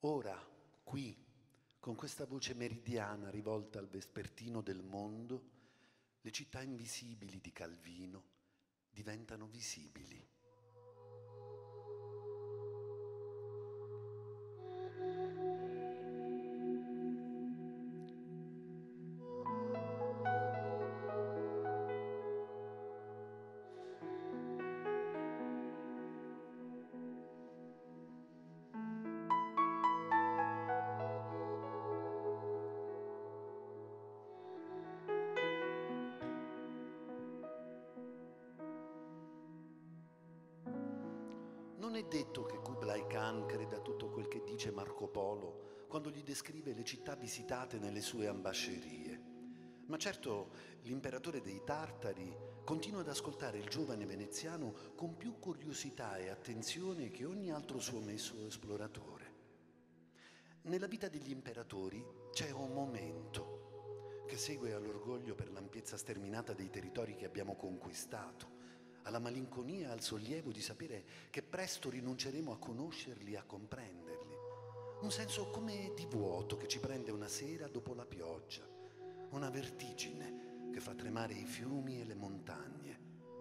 Ora, qui, con questa voce meridiana rivolta al vespertino del mondo, le città invisibili di Calvino diventano visibili. Non è detto che Kublai Khan creda tutto quel che dice Marco Polo quando gli descrive le città visitate nelle sue ambascerie. Ma certo l'imperatore dei Tartari continua ad ascoltare il giovane veneziano con più curiosità e attenzione che ogni altro suo messo esploratore. Nella vita degli imperatori c'è un momento che segue all'orgoglio per l'ampiezza sterminata dei territori che abbiamo conquistato, alla malinconia e al sollievo di sapere che presto rinunceremo a conoscerli e a comprenderli. Un senso come di vuoto che ci prende una sera dopo la pioggia, una vertigine che fa tremare i fiumi e le montagne.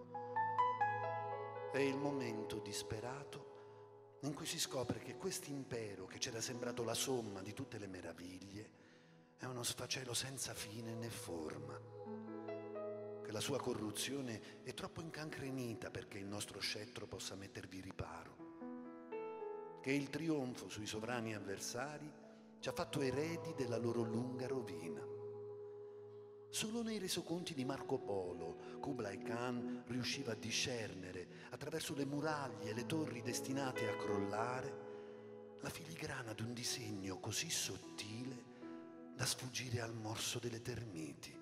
È il momento disperato in cui si scopre che quest'impero, che c'era sembrato la somma di tutte le meraviglie, è uno sfacelo senza fine né forma, che la sua corruzione è troppo incancrenita perché il nostro scettro possa mettervi riparo, che il trionfo sui sovrani avversari ci ha fatto eredi della loro lunga rovina. Solo nei resoconti di Marco Polo Kublai Khan riusciva a discernere, attraverso le muraglie e le torri destinate a crollare, la filigrana di un disegno così sottile da sfuggire al morso delle termiti.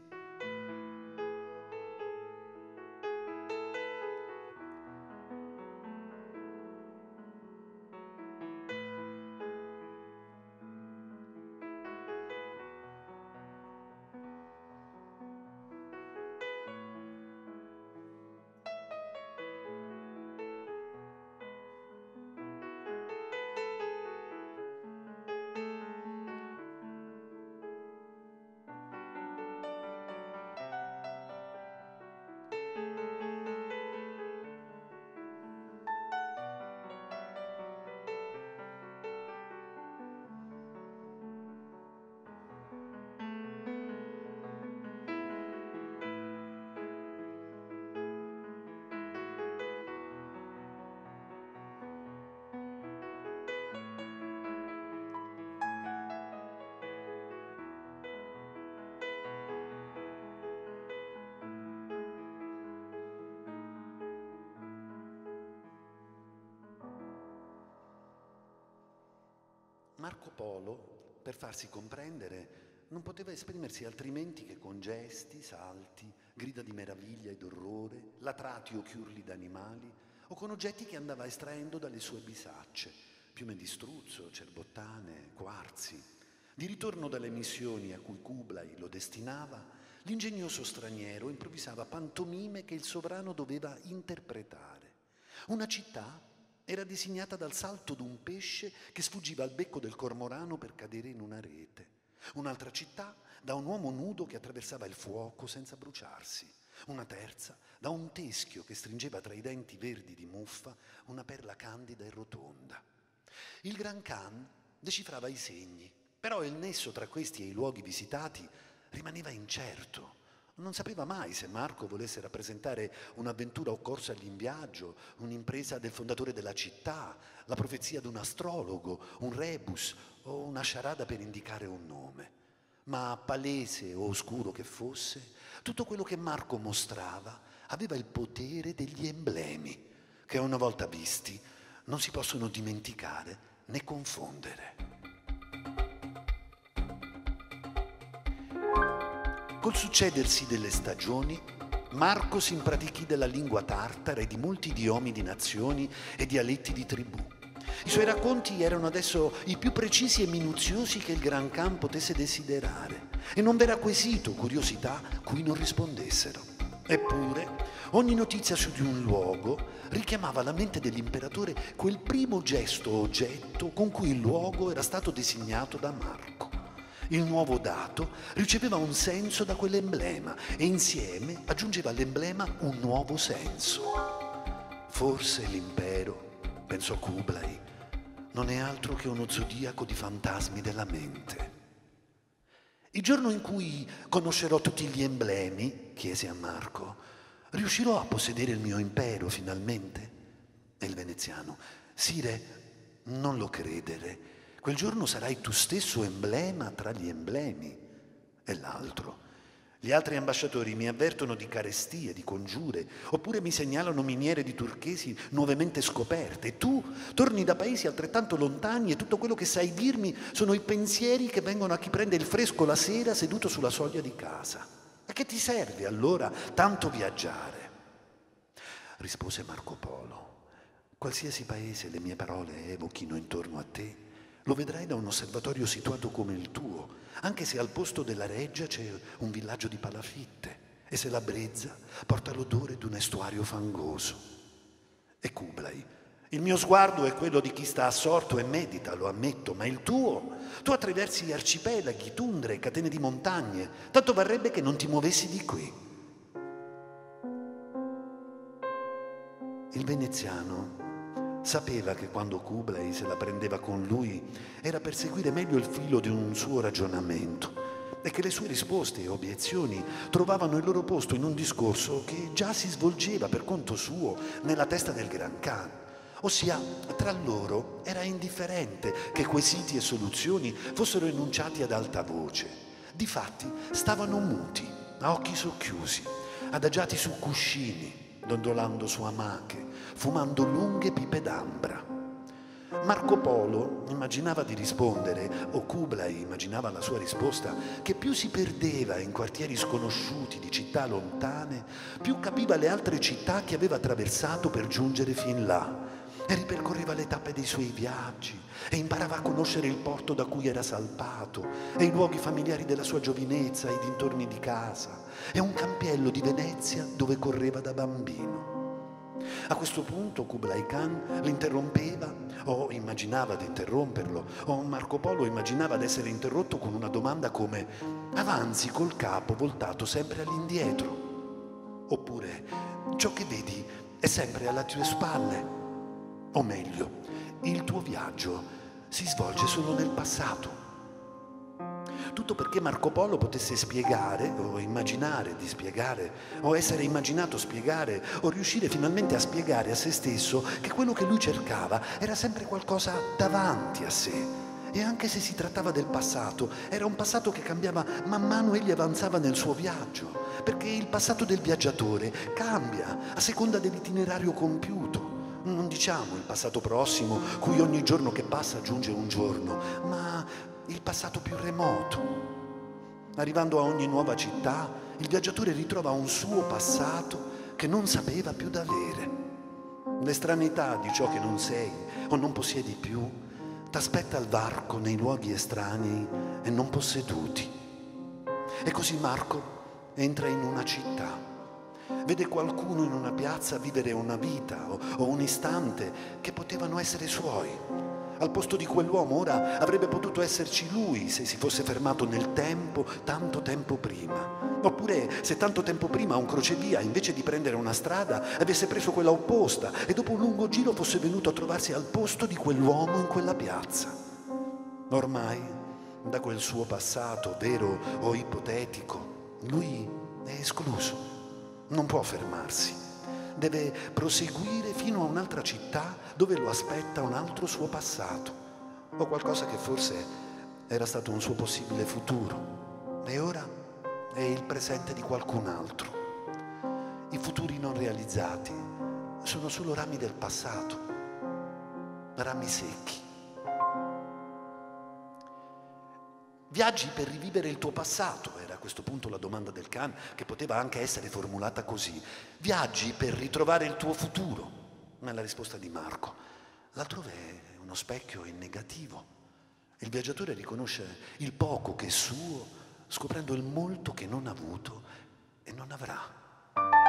Marco Polo, per farsi comprendere, non poteva esprimersi altrimenti che con gesti, salti, grida di meraviglia ed orrore, latrati o chiurli d'animali, o con oggetti che andava estraendo dalle sue bisacce, piume di struzzo, cerbottane, quarzi. Di ritorno dalle missioni a cui Kublai lo destinava, l'ingegnoso straniero improvvisava pantomime che il sovrano doveva interpretare. Una città era disegnata dal salto d'un pesce che sfuggiva al becco del cormorano per cadere in una rete. Un'altra città da un uomo nudo che attraversava il fuoco senza bruciarsi. Una terza da un teschio che stringeva tra i denti verdi di muffa una perla candida e rotonda. Il Gran Khan decifrava i segni, però il nesso tra questi e i luoghi visitati rimaneva incerto. Non sapeva mai se Marco volesse rappresentare un'avventura occorsa in viaggio, un'impresa del fondatore della città, la profezia di un astrologo, un rebus o una sciarada per indicare un nome. Ma palese o oscuro che fosse, tutto quello che Marco mostrava aveva il potere degli emblemi, che una volta visti non si possono dimenticare né confondere. Col succedersi delle stagioni, Marco si impratichì della lingua tartara e di molti idiomi di nazioni e dialetti di tribù. I suoi racconti erano adesso i più precisi e minuziosi che il Gran Khan potesse desiderare, e non v'era quesito o curiosità cui non rispondessero. Eppure, ogni notizia su di un luogo richiamava alla mente dell'imperatore quel primo gesto o oggetto con cui il luogo era stato designato da Marco. Il nuovo dato riceveva un senso da quell'emblema e insieme aggiungeva all'emblema un nuovo senso. Forse l'impero, pensò Kublai, non è altro che uno zodiaco di fantasmi della mente. Il giorno in cui conoscerò tutti gli emblemi, chiese a Marco, riuscirò a possedere il mio impero finalmente? E il veneziano, Sire, non lo credere. Quel giorno sarai tu stesso emblema tra gli emblemi. E l'altro. Gli altri ambasciatori mi avvertono di carestie, di congiure, oppure mi segnalano miniere di turchesi nuovamente scoperte. E tu torni da paesi altrettanto lontani e tutto quello che sai dirmi sono i pensieri che vengono a chi prende il fresco la sera seduto sulla soglia di casa. A che ti serve allora tanto viaggiare? Rispose Marco Polo. Qualsiasi paese le mie parole evochino intorno a te, lo vedrai da un osservatorio situato come il tuo, anche se al posto della reggia c'è un villaggio di palafitte e se la brezza porta l'odore di un estuario fangoso. E Kublai, il mio sguardo è quello di chi sta assorto e medita, lo ammetto, ma il tuo, tu attraversi arcipelaghi, tundre, catene di montagne, tanto varrebbe che non ti muovessi di qui. Il veneziano sapeva che quando Kublai se la prendeva con lui era per seguire meglio il filo di un suo ragionamento e che le sue risposte e obiezioni trovavano il loro posto in un discorso che già si svolgeva per conto suo nella testa del Gran Khan. Ossia, tra loro era indifferente che quesiti e soluzioni fossero enunciati ad alta voce. Difatti stavano muti, a occhi socchiusi, adagiati su cuscini, dondolando su amache, fumando lunghe pipe d'ambra. Marco Polo immaginava di rispondere, o Kublai immaginava la sua risposta, che più si perdeva in quartieri sconosciuti di città lontane, più capiva le altre città che aveva attraversato per giungere fin là, e ripercorreva le tappe dei suoi viaggi, e imparava a conoscere il porto da cui era salpato, e i luoghi familiari della sua giovinezza, i dintorni di casa, e un campiello di Venezia dove correva da bambino. A questo punto Kublai Khan l'interrompeva o immaginava di interromperlo, o Marco Polo immaginava di essere interrotto con una domanda come avanzi col capo voltato sempre all'indietro, oppure ciò che vedi è sempre alle tue spalle, o meglio, il tuo viaggio si svolge solo nel passato. Tutto perché Marco Polo potesse spiegare, o immaginare di spiegare, o essere immaginato spiegare, o riuscire finalmente a spiegare a se stesso che quello che lui cercava era sempre qualcosa davanti a sé. E anche se si trattava del passato, era un passato che cambiava man mano egli avanzava nel suo viaggio, perché il passato del viaggiatore cambia a seconda dell'itinerario compiuto. Non diciamo il passato prossimo, cui ogni giorno che passa aggiunge un giorno, ma il passato più remoto. Arrivando a ogni nuova città, il viaggiatore ritrova un suo passato che non sapeva più d'avere. L'estranità di ciò che non sei o non possiedi più t'aspetta al varco nei luoghi estranei e non posseduti. E così Marco entra in una città. Vede qualcuno in una piazza vivere una vita o un istante che potevano essere suoi. Al posto di quell'uomo ora avrebbe potuto esserci lui se si fosse fermato nel tempo, tanto tempo prima. Oppure se tanto tempo prima un crocevia, invece di prendere una strada, avesse preso quella opposta e dopo un lungo giro fosse venuto a trovarsi al posto di quell'uomo in quella piazza. Ormai, da quel suo passato, vero o ipotetico, lui è escluso. Non può fermarsi, deve proseguire fino a un'altra città dove lo aspetta un altro suo passato o qualcosa che forse era stato un suo possibile futuro e ora è il presente di qualcun altro. I futuri non realizzati sono solo rami del passato, rami secchi. Viaggi per rivivere il tuo passato, era a questo punto la domanda del Khan, che poteva anche essere formulata così. Viaggi per ritrovare il tuo futuro, ma è la risposta di Marco. L'altrove è uno specchio in negativo. Il viaggiatore riconosce il poco che è suo, scoprendo il molto che non ha avuto e non avrà.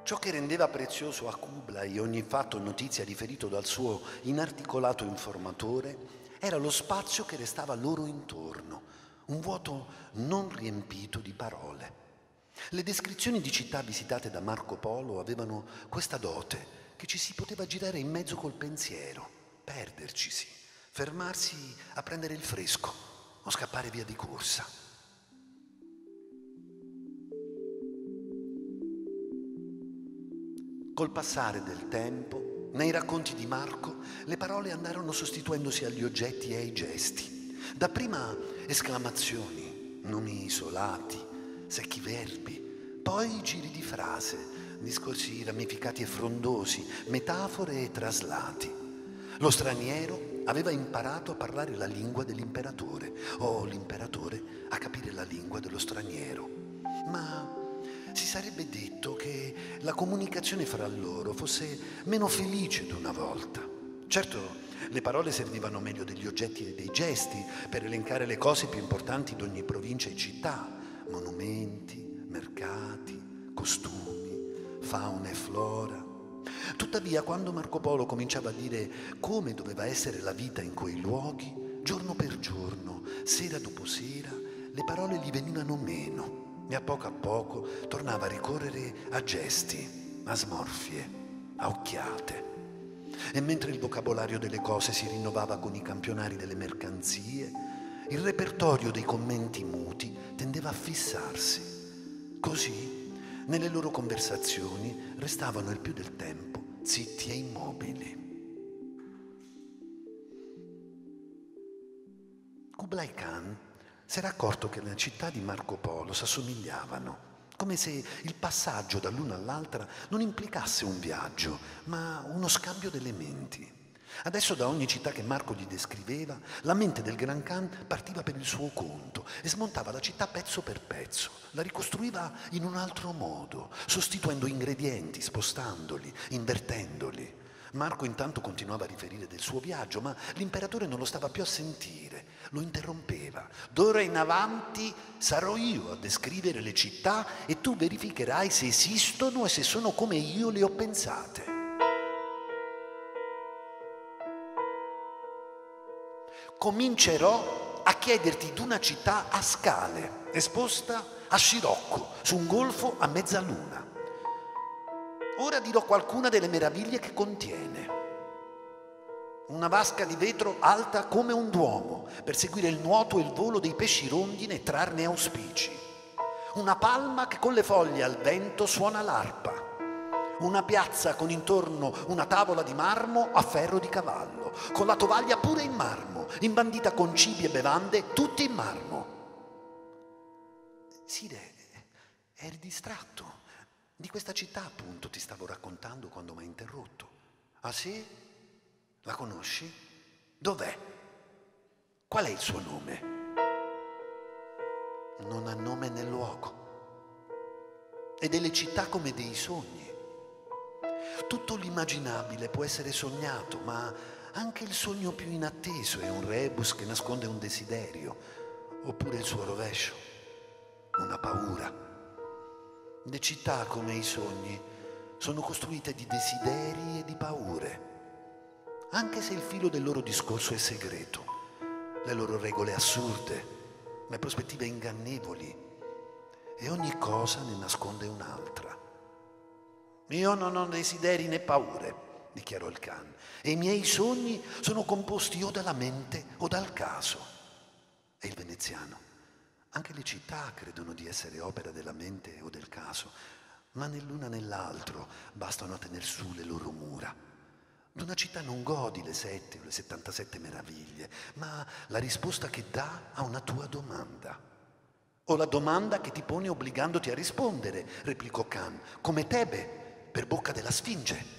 Ciò che rendeva prezioso a Kublai ogni fatto o notizia riferito dal suo inarticolato informatore era lo spazio che restava loro intorno, un vuoto non riempito di parole. Le descrizioni di città visitate da Marco Polo avevano questa dote che ci si poteva girare in mezzo col pensiero, perdercisi, fermarsi a prendere il fresco o scappare via di corsa. Col passare del tempo, nei racconti di Marco, le parole andarono sostituendosi agli oggetti e ai gesti. Dapprima esclamazioni, nomi isolati, secchi verbi, poi giri di frase, discorsi ramificati e frondosi, metafore e traslati. Lo straniero aveva imparato a parlare la lingua dell'imperatore, o l'imperatore a capire la lingua dello straniero. Ma si sarebbe detto che la comunicazione fra loro fosse meno felice d'una volta. Certo, le parole servivano meglio degli oggetti e dei gesti per elencare le cose più importanti di ogni provincia e città: monumenti, mercati, costumi, fauna e flora. Tuttavia, quando Marco Polo cominciava a dire come doveva essere la vita in quei luoghi, giorno per giorno, sera dopo sera, le parole gli venivano meno. E a poco tornava a ricorrere a gesti, a smorfie, a occhiate. E mentre il vocabolario delle cose si rinnovava con i campionari delle mercanzie, il repertorio dei commenti muti tendeva a fissarsi. Così, nelle loro conversazioni, restavano il più del tempo zitti e immobili. Kublai Khan si era accorto che le città di Marco Polo s'assomigliavano, come se il passaggio dall'una all'altra non implicasse un viaggio, ma uno scambio di elementi. Adesso da ogni città che Marco gli descriveva, la mente del Gran Khan partiva per il suo conto e smontava la città pezzo per pezzo, la ricostruiva in un altro modo, sostituendo ingredienti, spostandoli, invertendoli. Marco intanto continuava a riferire del suo viaggio, ma l'imperatore non lo stava più a sentire, lo interrompeva. D'ora in avanti sarò io a descrivere le città e tu verificherai se esistono e se sono come io le ho pensate. Comincerò a chiederti d'una città a scale, esposta a scirocco, su un golfo a mezzaluna. Ora dirò qualcuna delle meraviglie che contiene. Una vasca di vetro alta come un duomo, per seguire il nuoto e il volo dei pesci rondine e trarne auspici. Una palma che con le foglie al vento suona l'arpa. Una piazza con intorno una tavola di marmo a ferro di cavallo, con la tovaglia pure in marmo, imbandita con cibi e bevande, tutti in marmo. Sire, eri distratto. Di questa città, appunto, ti stavo raccontando quando mi hai interrotto. Ah sì? La conosci? Dov'è? Qual è il suo nome? Non ha nome né luogo. E delle città come dei sogni. Tutto l'immaginabile può essere sognato, ma anche il sogno più inatteso è un rebus che nasconde un desiderio, oppure il suo rovescio, una paura. Le città, come i sogni, sono costruite di desideri e di paure, anche se il filo del loro discorso è segreto, le loro regole assurde, le prospettive ingannevoli, e ogni cosa ne nasconde un'altra. Io non ho desideri né paure, dichiarò il Khan, e i miei sogni sono composti o dalla mente o dal caso. E il veneziano: anche le città credono di essere opera della mente o del caso, ma né l'una né l'altro bastano a tener su le loro mura. D'una città non godi le 7 o le 77 meraviglie, ma la risposta che dà a una tua domanda. O la domanda che ti pone obbligandoti a rispondere, replicò Khan, come Tebe per bocca della Sfinge.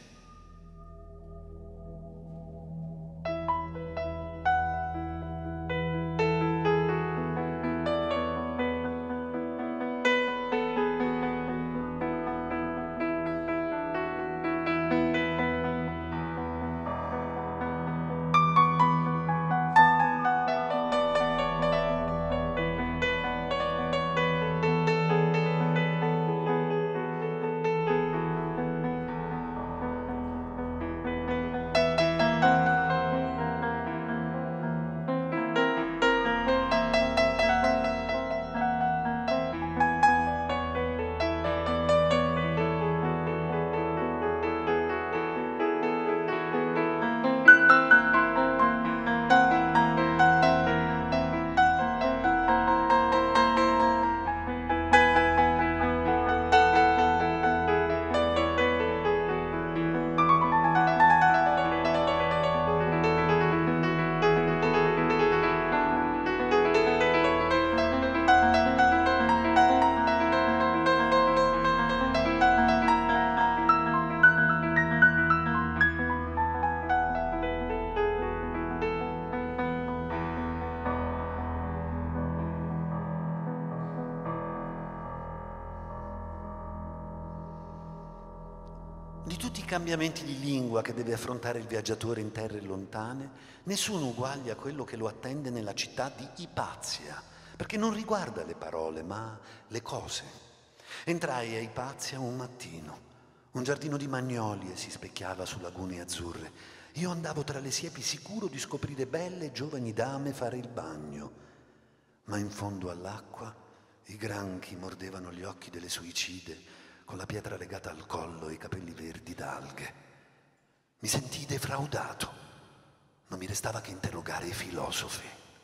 cambiamenti di lingua che deve affrontare il viaggiatore in terre lontane, nessuno uguale a quello che lo attende nella città di Ipazia, perché non riguarda le parole, ma le cose. Entrai a Ipazia un mattino. Un giardino di magnolie si specchiava su lagune azzurre. Io andavo tra le siepi sicuro di scoprire belle e giovani dame fare il bagno. Ma in fondo all'acqua i granchi mordevano gli occhi delle suicide con la pietra legata al collo e i capelli verdi d'alghe. Mi sentii defraudato. Non mi restava che interrogare i filosofi.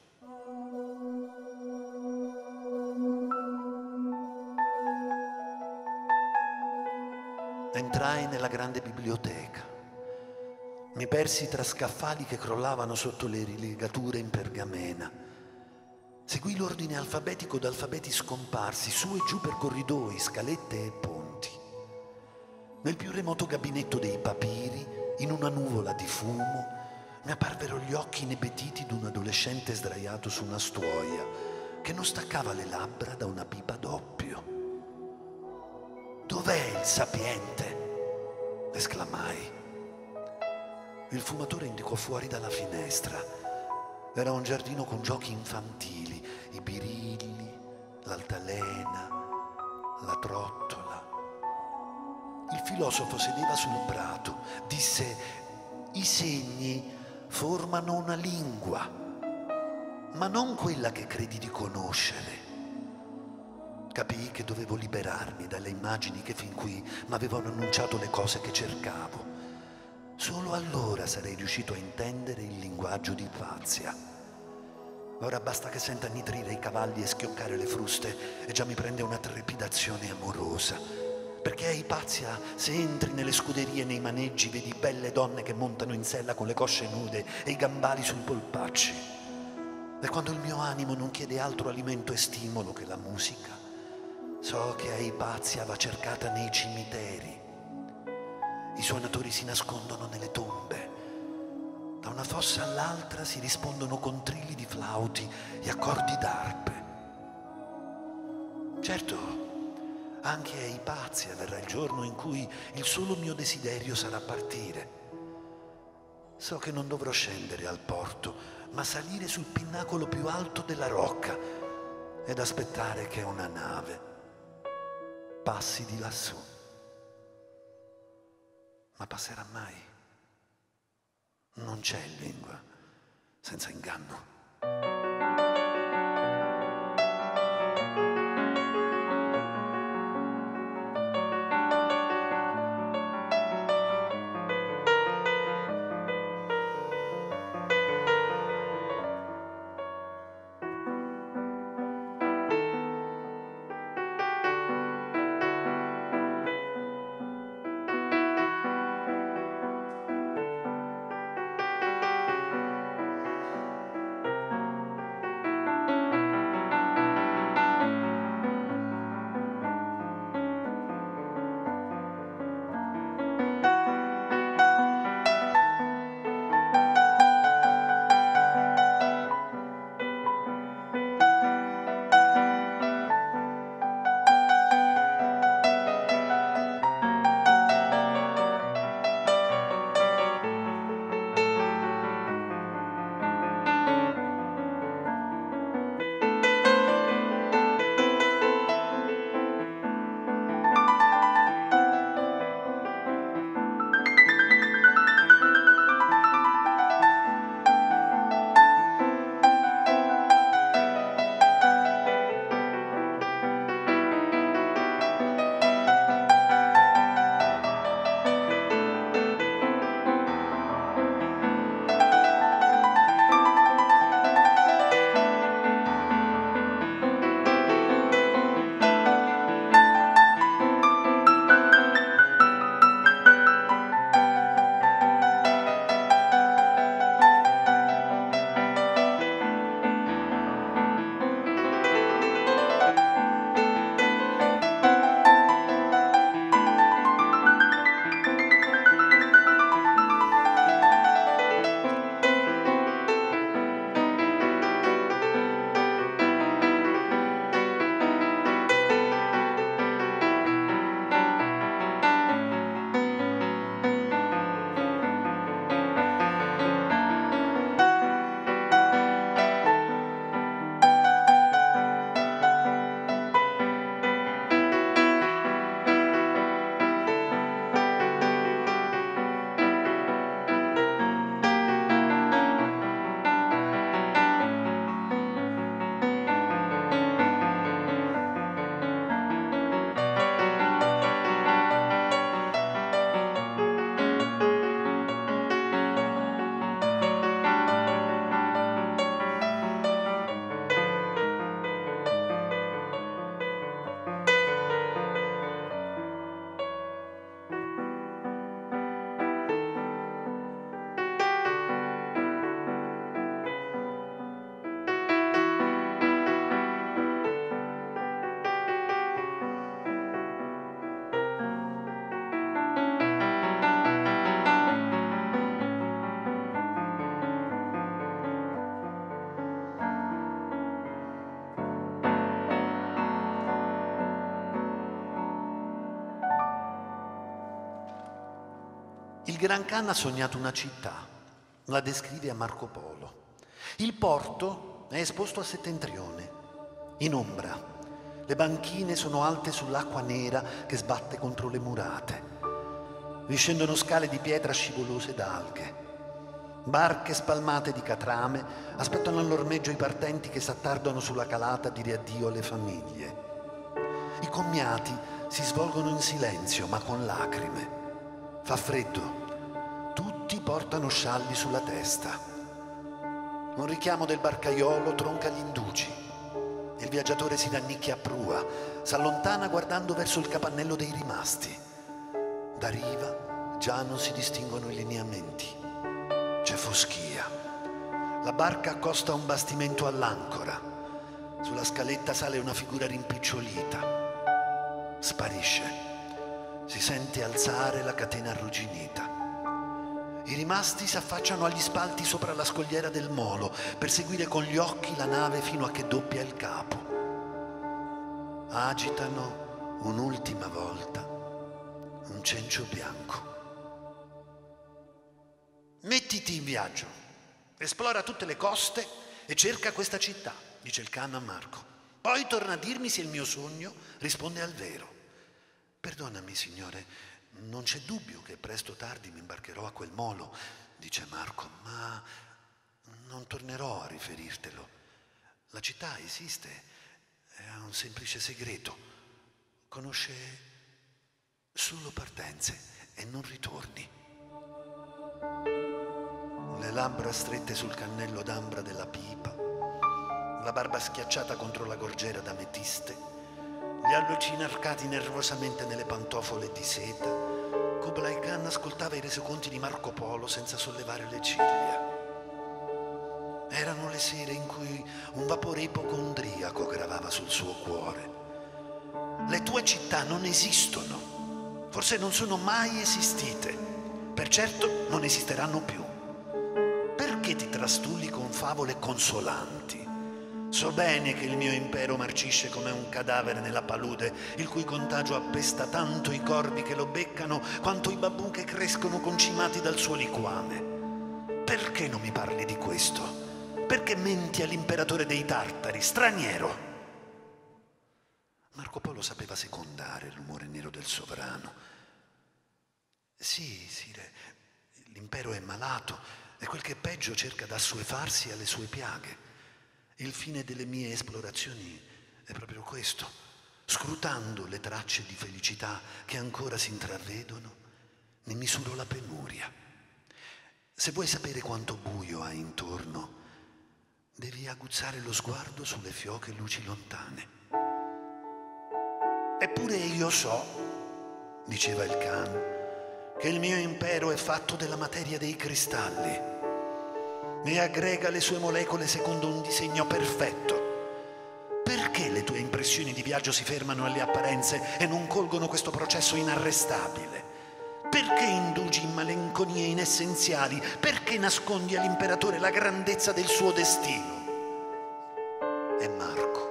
Entrai nella grande biblioteca. Mi persi tra scaffali che crollavano sotto le rilegature in pergamena. Seguì l'ordine alfabetico d'alfabeti scomparsi, su e giù per corridoi, scalette e ponti. Nel più remoto gabinetto dei papiri, in una nuvola di fumo, mi apparvero gli occhi inebetiti d'un adolescente sdraiato su una stuoia che non staccava le labbra da una pipa d'oppio. «Dov'è il sapiente?» esclamai. Il fumatore indicò fuori dalla finestra. Era un giardino con giochi infantili, i birilli, l'altalena, la trottola. Il filosofo sedeva sul prato, disse: «I segni formano una lingua, ma non quella che credi di conoscere». Capii che dovevo liberarmi dalle immagini che fin qui m'avevano annunciato le cose che cercavo. Solo allora sarei riuscito a intendere il linguaggio di Ipazia. Ora basta che senta nitrire i cavalli e schioccare le fruste e già mi prende una trepidazione amorosa. Perché a Ipazia, se entri nelle scuderie e nei maneggi, vedi belle donne che montano in sella con le cosce nude e i gambali sui polpacci. E quando il mio animo non chiede altro alimento e stimolo che la musica, so che a Ipazia va cercata nei cimiteri. I suonatori si nascondono nelle tombe. Da una fossa all'altra si rispondono con trilli di flauti e accordi d'arpe. Certo, anche a Ipazia verrà il giorno in cui il solo mio desiderio sarà partire. So che non dovrò scendere al porto, ma salire sul pinnacolo più alto della rocca ed aspettare che una nave passi di lassù. Ma passerà mai? Non c'è lingua senza inganno. il Gran Khan ha sognato una città, la descrive a Marco Polo. Il porto è esposto a settentrione, in ombra. Le banchine sono alte sull'acqua nera che sbatte contro le murate. Vi scendono scale di pietra scivolose d'alghe. Barche spalmate di catrame aspettano all'ormeggio i partenti che s'attardano sulla calata a dire addio alle famiglie. I commiati si svolgono in silenzio, ma con lacrime. Fa freddo. Tutti portano scialli sulla testa. Un richiamo del barcaiolo tronca gli indugi. Il viaggiatore si rannicchia a prua, s'allontana guardando verso il capannello dei rimasti. Da riva già non si distinguono i lineamenti. C'è foschia. La barca accosta a un bastimento all'ancora. Sulla scaletta sale una figura rimpicciolita. Sparisce. Si sente alzare la catena arrugginita. I rimasti si affacciano agli spalti sopra la scogliera del molo per seguire con gli occhi la nave fino a che doppia il capo. Agitano un'ultima volta un cencio bianco. Mettiti in viaggio, esplora tutte le coste e cerca questa città, dice il Khan a Marco. Poi torna a dirmi se il mio sogno risponde al vero. Perdonami, signore, non c'è dubbio che presto o tardi mi imbarcherò a quel molo, dice Marco, ma non tornerò a riferirtelo. La città esiste, ha un semplice segreto. Conosce solo partenze e non ritorni. Le labbra strette sul cannello d'ambra della pipa, la barba schiacciata contro la gorgiera d'ametiste, gli alluci inarcati nervosamente nelle pantofole di seta, Kublai Khan ascoltava i resoconti di Marco Polo senza sollevare le ciglia. Erano le sere in cui un vapore ipocondriaco gravava sul suo cuore. Le tue città non esistono, forse non sono mai esistite, per certo non esisteranno più. Perché ti trastulli con favole consolanti? So bene che il mio impero marcisce come un cadavere nella palude, il cui contagio appesta tanto i corvi che lo beccano quanto i babù che crescono concimati dal suo liquame. Perché non mi parli di questo? Perché menti all'imperatore dei tartari, straniero? Marco Polo sapeva secondare l'umore nero del sovrano. Sì, sire, l'impero è malato e quel che è peggio cerca d'assuefarsi alle sue piaghe. Il fine delle mie esplorazioni è proprio questo. Scrutando le tracce di felicità che ancora si intravedono, ne misuro la penuria. Se vuoi sapere quanto buio hai intorno, devi aguzzare lo sguardo sulle fioche luci lontane. Eppure io so, diceva il Khan, che il mio impero è fatto della materia dei cristalli e aggrega le sue molecole secondo un disegno perfetto. Perché le tue impressioni di viaggio si fermano alle apparenze e non colgono questo processo inarrestabile? Perché indugi in malinconie inessenziali? Perché nascondi all'imperatore la grandezza del suo destino? E Marco,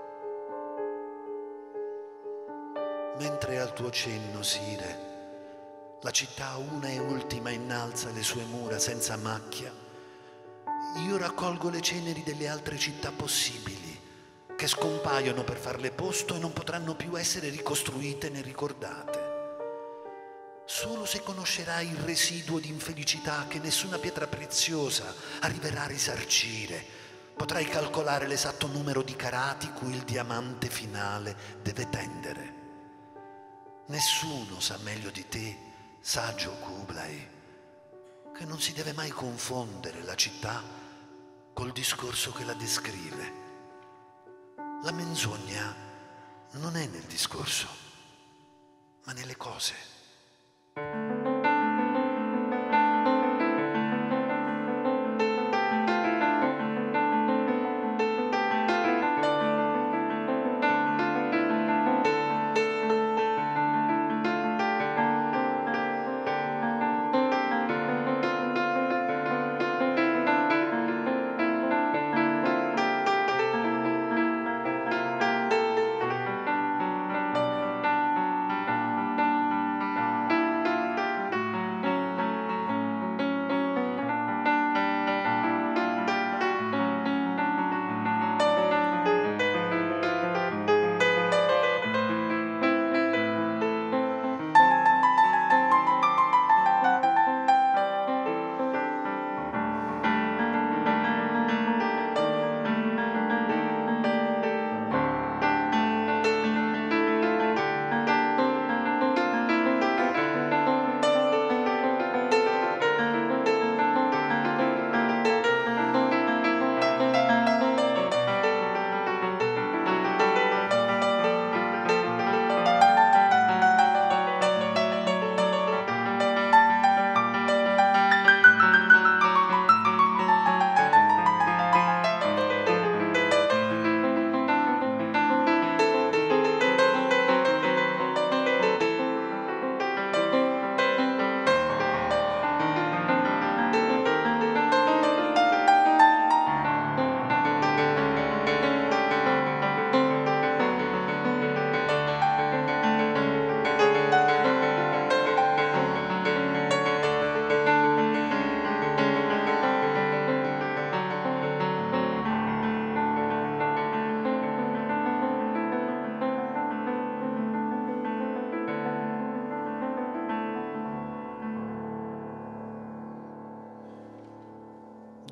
mentre al tuo cenno, sire, la città una e ultima innalza le sue mura senza macchia, io raccolgo le ceneri delle altre città possibili, che scompaiono per farle posto e non potranno più essere ricostruite né ricordate. Solo se conoscerai il residuo di infelicità che nessuna pietra preziosa arriverà a risarcire, potrai calcolare l'esatto numero di carati cui il diamante finale deve tendere. Nessuno sa meglio di te, saggio Kublai, che non si deve mai confondere la città col discorso che la descrive. La menzogna non è nel discorso, ma nelle cose.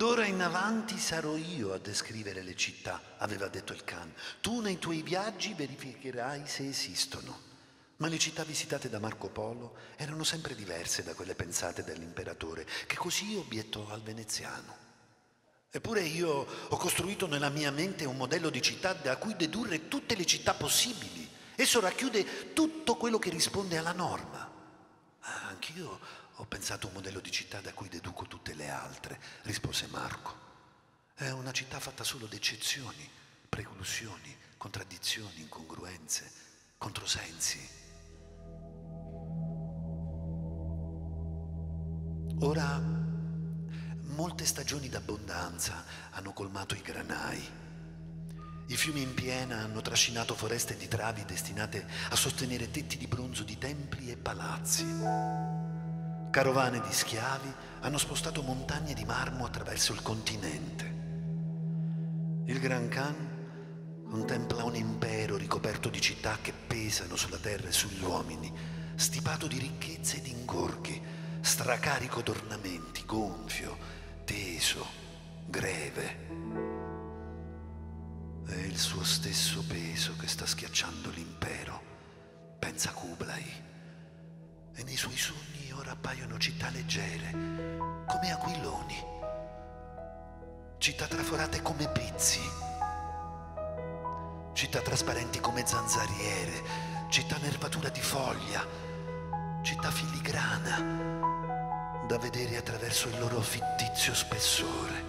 D'ora in avanti sarò io a descrivere le città, aveva detto il Khan. Tu nei tuoi viaggi verificherai se esistono. Ma le città visitate da Marco Polo erano sempre diverse da quelle pensate dall'imperatore, che così obiettò al veneziano. Eppure io ho costruito nella mia mente un modello di città da cui dedurre tutte le città possibili. Esso racchiude tutto quello che risponde alla norma. Anch'io ho pensato un modello di città da cui deduco tutte le altre, rispose Marco. È una città fatta solo di eccezioni, preclusioni, contraddizioni, incongruenze, controsensi. Ora, molte stagioni d'abbondanza hanno colmato i granai. I fiumi in piena hanno trascinato foreste di travi destinate a sostenere tetti di bronzo di templi e palazzi. Carovane di schiavi hanno spostato montagne di marmo attraverso il continente. Il Gran Khan contempla un impero ricoperto di città che pesano sulla terra e sugli uomini, stipato di ricchezze e di ingorghi, stracarico d'ornamenti, gonfio, teso, greve. È il suo stesso peso che sta schiacciando l'impero, pensa Kublai. E nei suoi sogni ora appaiono città leggere, come aquiloni, città traforate come pezzi, città trasparenti come zanzariere, città nervatura di foglia, città filigrana, da vedere attraverso il loro fittizio spessore.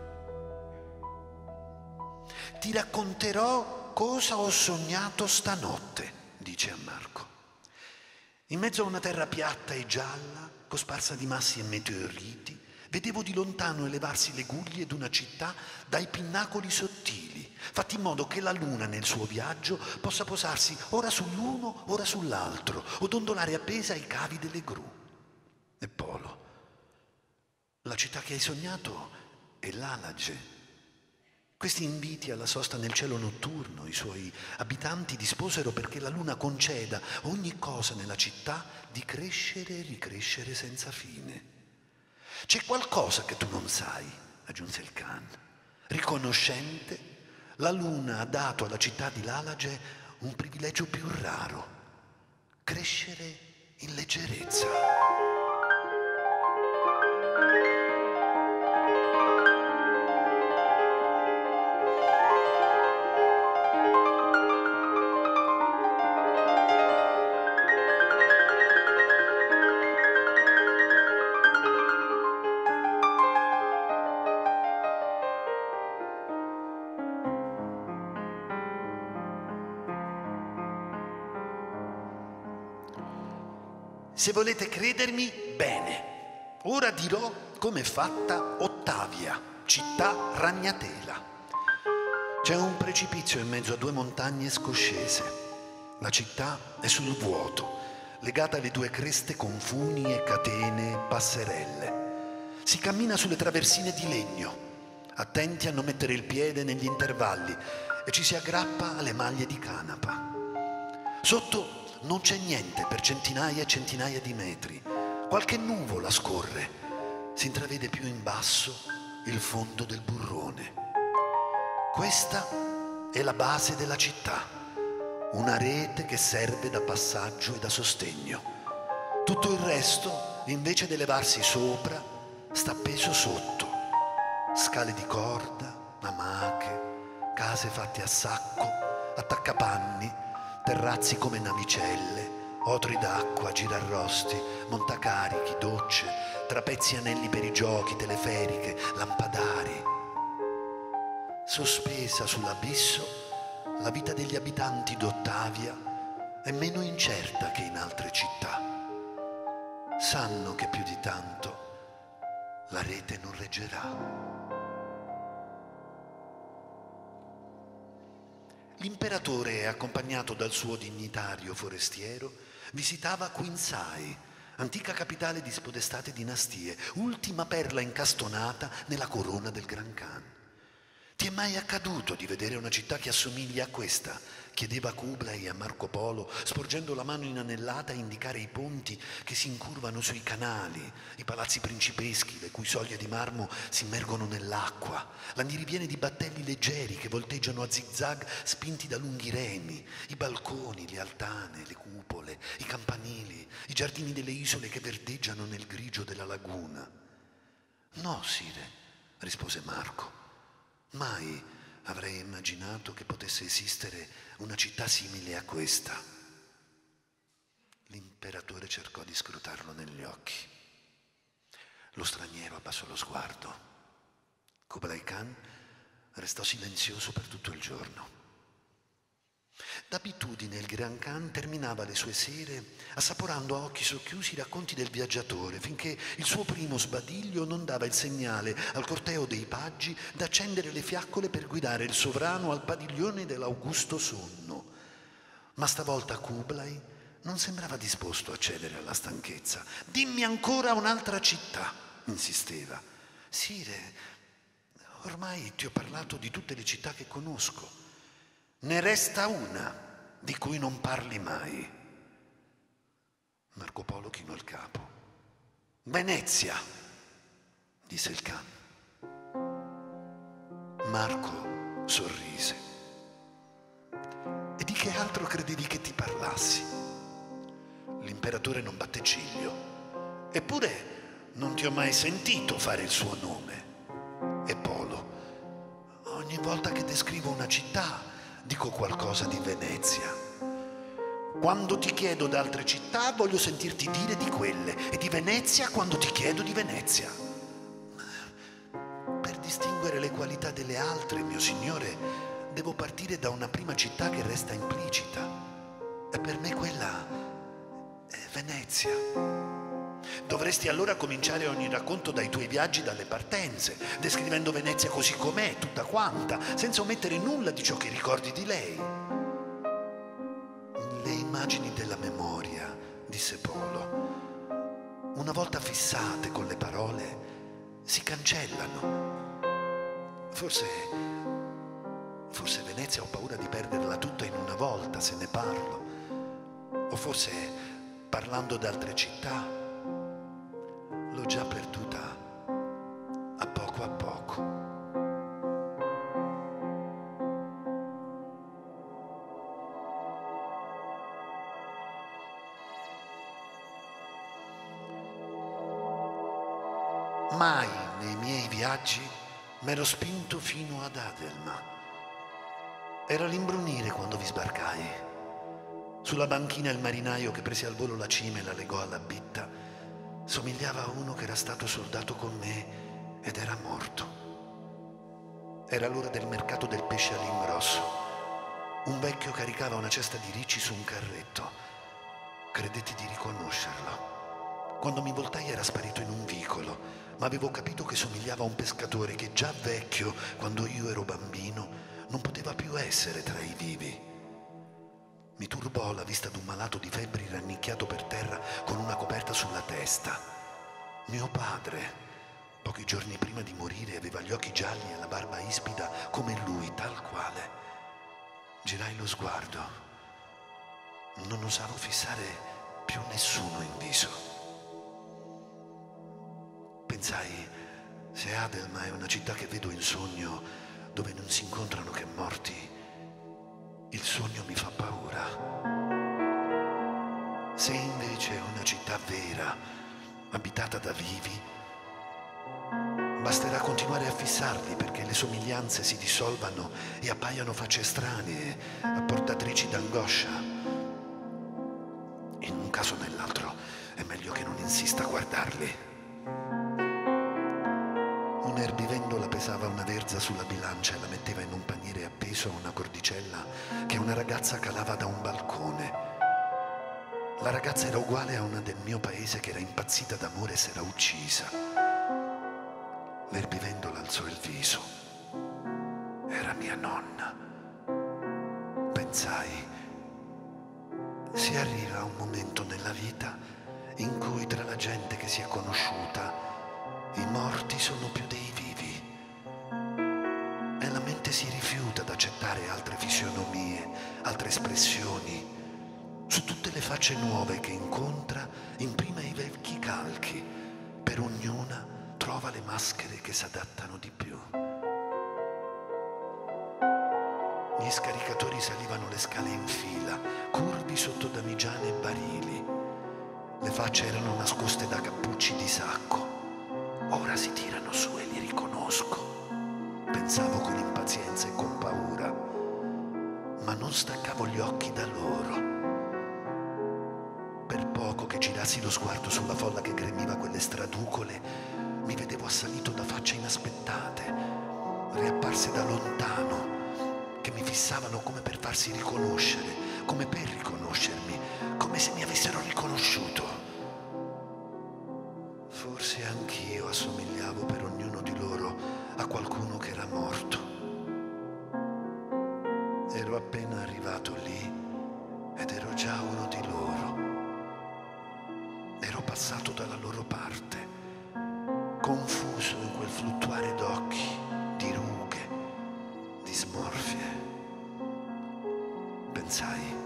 Ti racconterò cosa ho sognato stanotte, dice a Marco. In mezzo a una terra piatta e gialla, cosparsa di massi e meteoriti, vedevo di lontano elevarsi le guglie d'una città dai pinnacoli sottili, fatti in modo che la luna nel suo viaggio possa posarsi ora sull'uno, ora sull'altro, o dondolare appesa ai cavi delle gru. E Polo, la città che hai sognato è l'Alage. Questi inviti alla sosta nel cielo notturno i suoi abitanti disposero perché la luna conceda a ogni cosa nella città di crescere e ricrescere senza fine. C'è qualcosa che tu non sai, aggiunse il Khan. Riconoscente, la luna ha dato alla città di Lalage un privilegio più raro: crescere in leggerezza. Se volete credermi, bene. Ora dirò com'è fatta Ottavia, città ragnatela. C'è un precipizio in mezzo a due montagne scoscese. La città è sul vuoto, legata alle due creste con funi e catene e passerelle. Si cammina sulle traversine di legno, attenti a non mettere il piede negli intervalli, e ci si aggrappa alle maglie di canapa. Sotto non c'è niente per centinaia e centinaia di metri. Qualche nuvola scorre. Si intravede più in basso il fondo del burrone. Questa è la base della città, una rete che serve da passaggio e da sostegno. Tutto il resto, invece di elevarsi sopra, sta appeso sotto. Scale di corda, amache, case fatte a sacco, attaccapanni, terrazzi come navicelle, otri d'acqua, girarrosti, montacarichi, docce, trapezi anelli per i giochi, teleferiche, lampadari. Sospesa sull'abisso, la vita degli abitanti d'Ottavia è meno incerta che in altre città. Sanno che più di tanto la rete non reggerà. L'imperatore, accompagnato dal suo dignitario forestiero, visitava Quinsay, antica capitale di spodestate dinastie, ultima perla incastonata nella corona del Gran Khan. Ti è mai accaduto di vedere una città che assomiglia a questa? Chiedeva Kublai a Marco Polo, sporgendo la mano inanellata a indicare i ponti che si incurvano sui canali, i palazzi principeschi, le cui soglie di marmo si immergono nell'acqua, l'andiriviene di battelli leggeri che volteggiano a zigzag spinti da lunghi remi, i balconi, le altane, le cupole, i campanili, i giardini delle isole che verdeggiano nel grigio della laguna. No, Sire, rispose Marco. Mai avrei immaginato che potesse esistere una città simile a questa. L'imperatore cercò di scrutarlo negli occhi. Lo straniero abbassò lo sguardo. Kublai Khan restò silenzioso per tutto il giorno. D'abitudine il Gran Khan terminava le sue sere assaporando a occhi socchiusi i racconti del viaggiatore, finché il suo primo sbadiglio non dava il segnale al corteo dei paggi d'accendere le fiaccole per guidare il sovrano al padiglione dell'augusto sonno. Ma stavolta Kublai non sembrava disposto a cedere alla stanchezza. «Dimmi ancora un'altra città», insisteva. «Sire, ormai ti ho parlato di tutte le città che conosco. Ne resta una di cui non parli mai». Marco Polo chinò il capo. «Venezia», disse il Khan. Marco sorrise. «E di che altro credevi che ti parlassi?» L'imperatore non batté ciglio. «Eppure non ti ho mai sentito fare il suo nome». E Polo: «Ogni volta che descrivo una città dico qualcosa di Venezia. Quando ti chiedo d'altre città voglio sentirti dire di quelle, e di Venezia quando ti chiedo di Venezia. Per distinguere le qualità delle altre, mio signore, devo partire da una prima città che resta implicita. E per me quella è Venezia. Dovresti allora cominciare ogni racconto dai tuoi viaggi, dalle partenze, descrivendo Venezia così com'è, tutta quanta, senza omettere nulla di ciò che ricordi di lei». «Le immagini della memoria», disse Polo, «una volta fissate con le parole, si cancellano. Forse Venezia ho paura di perderla tutta in una volta se ne parlo. O forse, parlando d'altre città, l'ho già perduta a poco a poco». Mai nei miei viaggi m'ero spinto fino ad Adelma. Era l'imbrunire quando vi sbarcai. Sulla banchina il marinaio che prese al volo la cima e la legò alla bitta somigliava a uno che era stato soldato con me ed era morto. Era l'ora del mercato del pesce all'ingrosso. Un vecchio caricava una cesta di ricci su un carretto. Credetti di riconoscerlo. Quando mi voltai era sparito in un vicolo, ma avevo capito che somigliava a un pescatore che, già vecchio, quando io ero bambino, non poteva più essere tra i vivi. Mi turbò la vista d'un malato di febbri rannicchiato per terra con una coperta sulla testa. Mio padre, pochi giorni prima di morire, aveva gli occhi gialli e la barba ispida come lui, tal quale. Girai lo sguardo. Non osavo fissare più nessuno in viso. Pensai, se Adelma è una città che vedo in sogno, dove non si incontrano che morti, il sogno mi fa paura. Se invece è una città vera, abitata da vivi, basterà continuare a fissarli perché le somiglianze si dissolvano e appaiano facce strane, apportatrici d'angoscia. In un caso o nell'altro è meglio che non insista a guardarli. Un erbivendola pesava una verza sulla bilancia e la metteva in un paniere appeso a una cordicella che una ragazza calava da un balcone. La ragazza era uguale a una del mio paese che era impazzita d'amore e s'era uccisa. L'erbivendola alzò il viso. Era mia nonna. Pensai, si arriva a un momento nella vita in cui tra la gente che si è conosciuta i morti sono più dei vivi. E la mente si rifiuta ad accettare altre fisionomie, altre espressioni. Su tutte le facce nuove che incontra, imprime i vecchi calchi. Per ognuna trova le maschere che si adattano di più. Gli scaricatori salivano le scale in fila, curvi sotto damigiane e barili. Le facce erano nascoste da cappucci di sacco. Ora si tirano su e li riconosco, pensavo con impazienza e con paura, ma non staccavo gli occhi da loro. Per poco che girassi lo sguardo sulla folla che gremiva quelle straducole, mi vedevo assalito da facce inaspettate, riapparse da lontano, che mi fissavano come per farsi riconoscere, come per riconoscermi, come se mi avessero riconosciuto. Forse anch'io assomigliavo per ognuno di loro a qualcuno che era morto. Ero appena arrivato lì ed ero già uno di loro. Ero passato dalla loro parte, confuso in quel fluttuare d'occhi, di rughe, di smorfie. Pensai,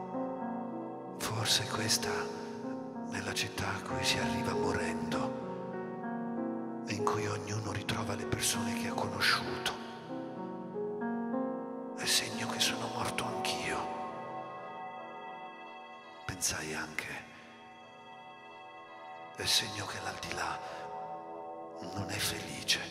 forse questa è la città a cui si arriva morendo e in cui ognuno ritrova le persone che ha conosciuto. È segno che sono morto anch'io. Pensai anche, è segno che l'aldilà non è felice.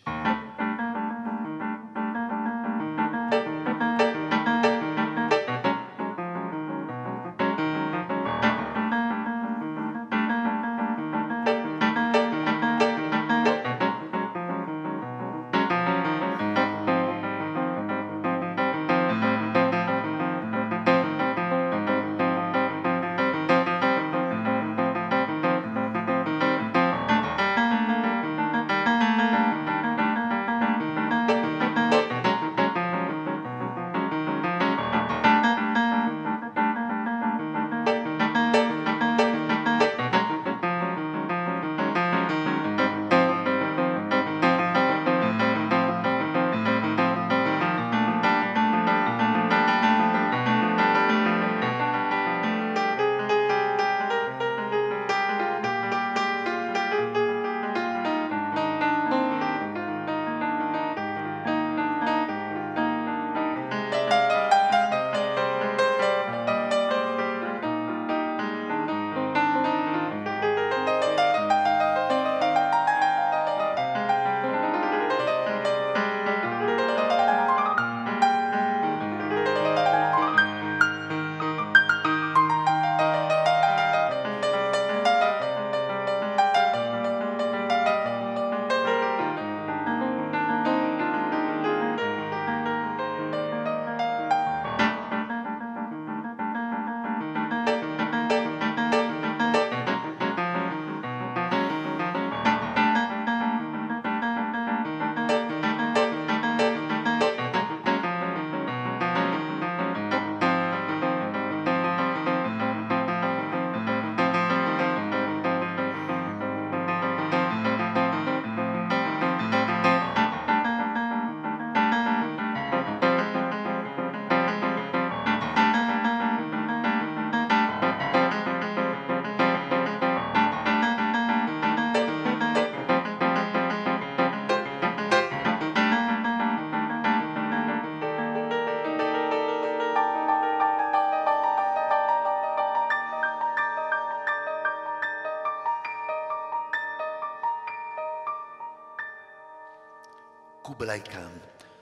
Kublai Khan.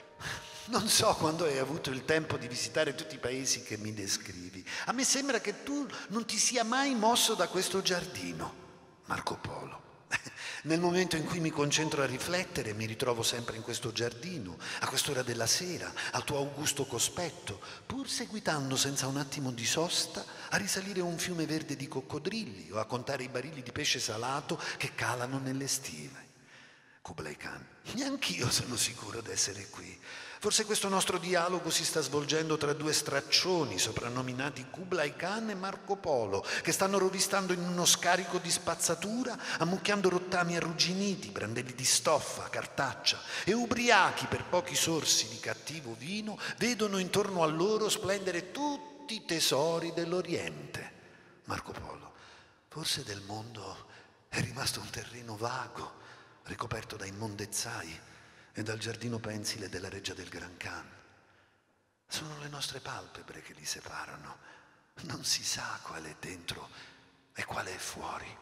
Non so quando hai avuto il tempo di visitare tutti i paesi che mi descrivi. A me sembra che tu non ti sia mai mosso da questo giardino, Marco Polo. Nel momento in cui mi concentro a riflettere, mi ritrovo sempre in questo giardino, a quest'ora della sera, al tuo augusto cospetto, pur seguitando senza un attimo di sosta a risalire un fiume verde di coccodrilli o a contare i barili di pesce salato che calano nelle stive. Kublai Khan, neanch'io sono sicuro d'essere qui. Forse questo nostro dialogo si sta svolgendo tra due straccioni soprannominati Kublai Khan e Marco Polo, che stanno rovistando in uno scarico di spazzatura, ammucchiando rottami arrugginiti, brandelli di stoffa, cartaccia, e ubriachi per pochi sorsi di cattivo vino vedono intorno a loro splendere tutti i tesori dell'Oriente. Marco Polo, forse del mondo è rimasto un terreno vago, ricoperto da immondezzai e dal giardino pensile della reggia del Gran Khan. Sono le nostre palpebre che li separano. Non si sa quale è dentro e quale è fuori.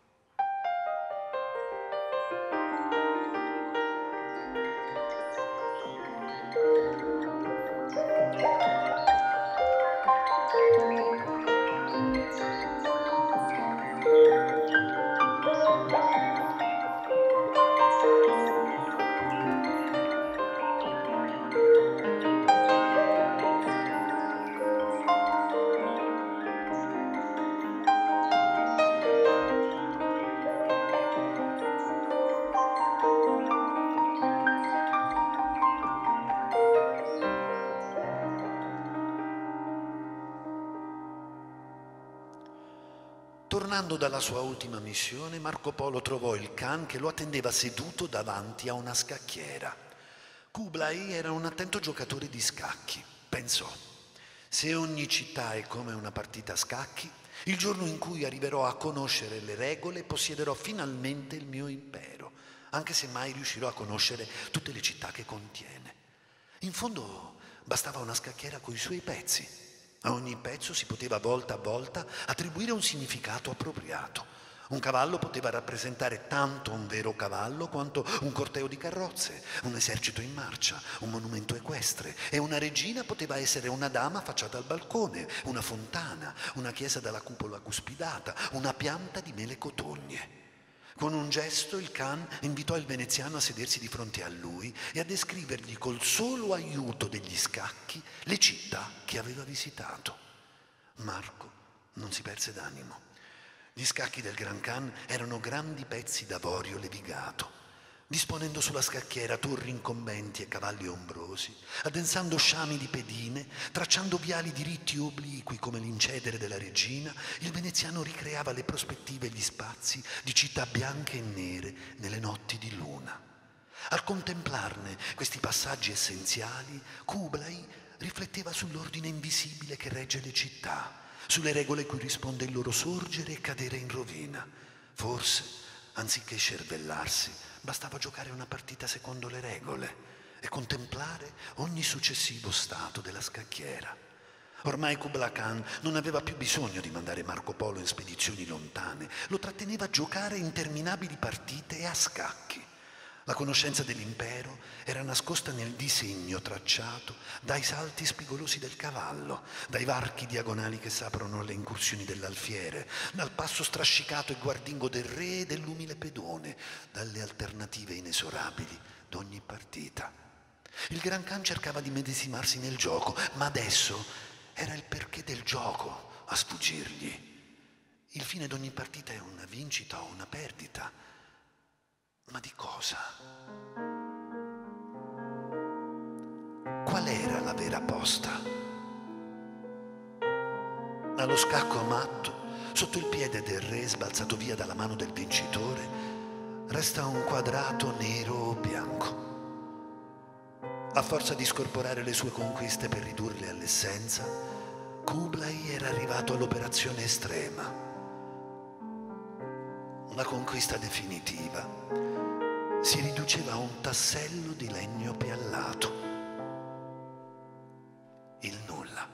Tornando dalla sua ultima missione, Marco Polo trovò il Khan che lo attendeva seduto davanti a una scacchiera. Kublai era un attento giocatore di scacchi. Pensò, se ogni città è come una partita a scacchi, il giorno in cui arriverò a conoscere le regole possiederò finalmente il mio impero, anche se mai riuscirò a conoscere tutte le città che contiene. In fondo bastava una scacchiera coi suoi pezzi. A ogni pezzo si poteva volta a volta attribuire un significato appropriato. Un cavallo poteva rappresentare tanto un vero cavallo quanto un corteo di carrozze, un esercito in marcia, un monumento equestre, e una regina poteva essere una dama affacciata al balcone, una fontana, una chiesa dalla cupola cuspidata, una pianta di mele cotogne. Con un gesto il Khan invitò il veneziano a sedersi di fronte a lui e a descrivergli col solo aiuto degli scacchi le città che aveva visitato. Marco non si perse d'animo. Gli scacchi del Gran Khan erano grandi pezzi d'avorio levigato, disponendo sulla scacchiera torri incombenti e cavalli ombrosi, addensando sciami di pedine, tracciando viali diritti o obliqui come l'incedere della regina, il veneziano ricreava le prospettive e gli spazi di città bianche e nere nelle notti di luna. Al contemplarne questi passaggi essenziali, Kublai rifletteva sull'ordine invisibile che regge le città, sulle regole cui risponde il loro sorgere e cadere in rovina. Forse, anziché scervellarsi, bastava giocare una partita secondo le regole e contemplare ogni successivo stato della scacchiera. Ormai Kublai Khan non aveva più bisogno di mandare Marco Polo in spedizioni lontane, lo tratteneva a giocare interminabili partite e a scacchi. La conoscenza dell'impero era nascosta nel disegno tracciato dai salti spigolosi del cavallo, dai varchi diagonali che s'aprono alle incursioni dell'alfiere, dal passo strascicato e guardingo del re e dell'umile pedone, dalle alternative inesorabili d'ogni partita. Il Gran Khan cercava di medesimarsi nel gioco, ma adesso era il perché del gioco a sfuggirgli. Il fine d'ogni partita è una vincita o una perdita. Ma di cosa? Qual era la vera posta? Allo scacco a matto, sotto il piede del re sbalzato via dalla mano del vincitore, resta un quadrato nero o bianco. A forza di scorporare le sue conquiste per ridurle all'essenza, Kublai era arrivato all'operazione estrema. La conquista definitiva si riduceva a un tassello di legno piallato. Il nulla.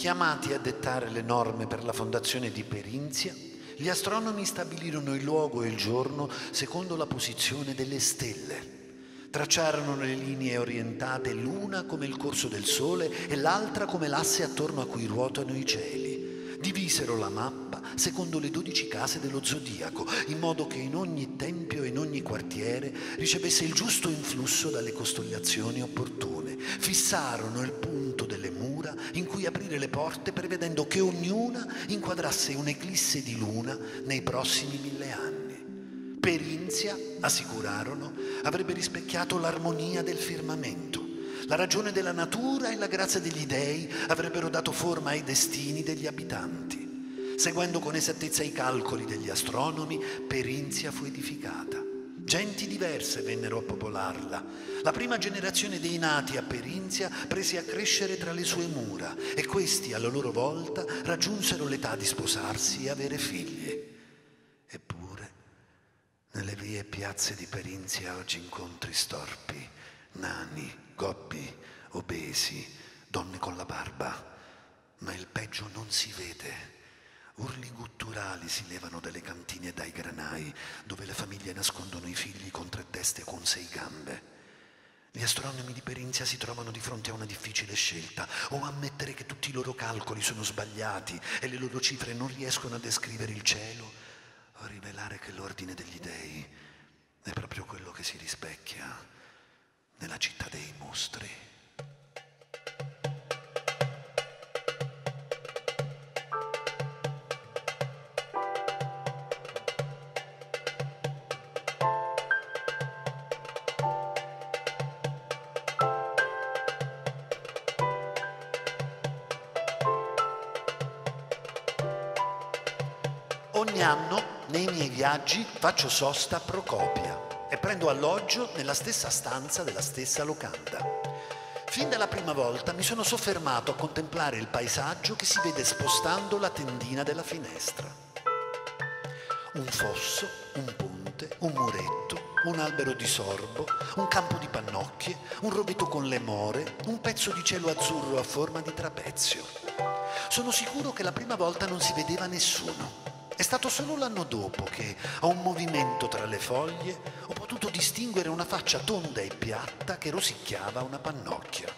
Chiamati a dettare le norme per la fondazione di Perinzia, gli astronomi stabilirono il luogo e il giorno secondo la posizione delle stelle. Tracciarono le linee orientate l'una come il corso del Sole e l'altra come l'asse attorno a cui ruotano i cieli. Divisero la mappa secondo le 12 case dello zodiaco, in modo che in ogni tempio e in ogni quartiere ricevesse il giusto influsso dalle costellazioni opportune. Fissarono il punto delle mura in cui aprire le porte, prevedendo che ognuna inquadrasse un'eclisse di luna nei prossimi 1000 anni. Perinzia, assicurarono, avrebbe rispecchiato l'armonia del firmamento. La ragione della natura e la grazia degli dei avrebbero dato forma ai destini degli abitanti. Seguendo con esattezza i calcoli degli astronomi, Perinzia fu edificata. Genti diverse vennero a popolarla. La prima generazione dei nati a Perinzia prese a crescere tra le sue mura e questi, alla loro volta, raggiunsero l'età di sposarsi e avere figli. Eppure, nelle vie e piazze di Perinzia oggi incontri storpi, nani, gobbi, obesi, donne con la barba, ma il peggio non si vede. Urli gutturali si levano dalle cantine e dai granai, dove le famiglie nascondono i figli con 3 teste o con 6 gambe. Gli astronomi di Perinzia si trovano di fronte a una difficile scelta: o ammettere che tutti i loro calcoli sono sbagliati e le loro cifre non riescono a descrivere il cielo, o rivelare che l'ordine degli dei è proprio quello che si rispecchia nella città dei mostri. Ogni anno nei miei viaggi faccio sosta a Procopia e prendo alloggio nella stessa stanza della stessa locanda. Fin dalla prima volta mi sono soffermato a contemplare il paesaggio che si vede spostando la tendina della finestra. Un fosso, un ponte, un muretto, un albero di sorbo, un campo di pannocchie, un roveto con le more, un pezzo di cielo azzurro a forma di trapezio. Sono sicuro che la prima volta non si vedeva nessuno. È stato solo l'anno dopo che, a un movimento tra le foglie, ho potuto distinguere una faccia tonda e piatta che rosicchiava una pannocchia.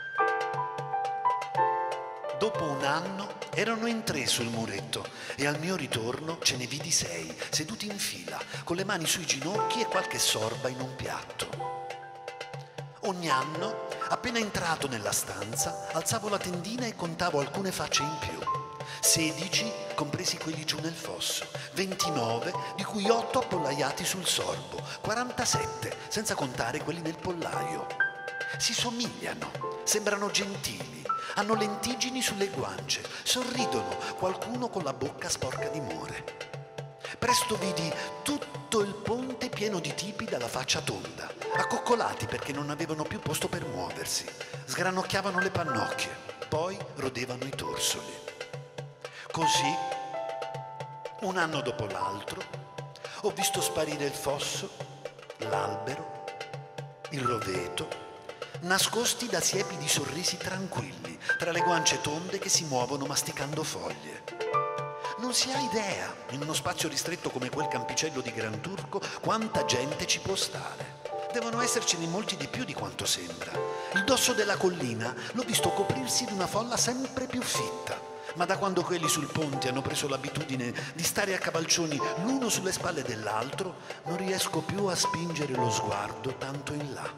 Dopo un anno erano in 3 sul muretto e al mio ritorno ce ne vidi 6, seduti in fila, con le mani sui ginocchi e qualche sorba in un piatto. Ogni anno, appena entrato nella stanza, alzavo la tendina e contavo alcune facce in più. 16, compresi quelli giù nel fosso, 29, di cui 8 appollaiati sul sorbo, 47, senza contare quelli nel pollaio. Si somigliano, sembrano gentili, hanno lentiggini sulle guance, sorridono, qualcuno con la bocca sporca di more. Presto vidi tutto il ponte pieno di tipi dalla faccia tonda, accoccolati perché non avevano più posto per muoversi, sgranocchiavano le pannocchie, poi rodevano i torsoli. Così, un anno dopo l'altro, ho visto sparire il fosso, l'albero, il roveto, nascosti da siepi di sorrisi tranquilli, tra le guance tonde che si muovono masticando foglie. Non si ha idea, in uno spazio ristretto come quel campicello di Gran Turco, quanta gente ci può stare. Devono essercene molti di più di quanto sembra. Il dosso della collina l'ho visto coprirsi di una folla sempre più fitta. Ma da quando quelli sul ponte hanno preso l'abitudine di stare a cavalcioni l'uno sulle spalle dell'altro, non riesco più a spingere lo sguardo tanto in là.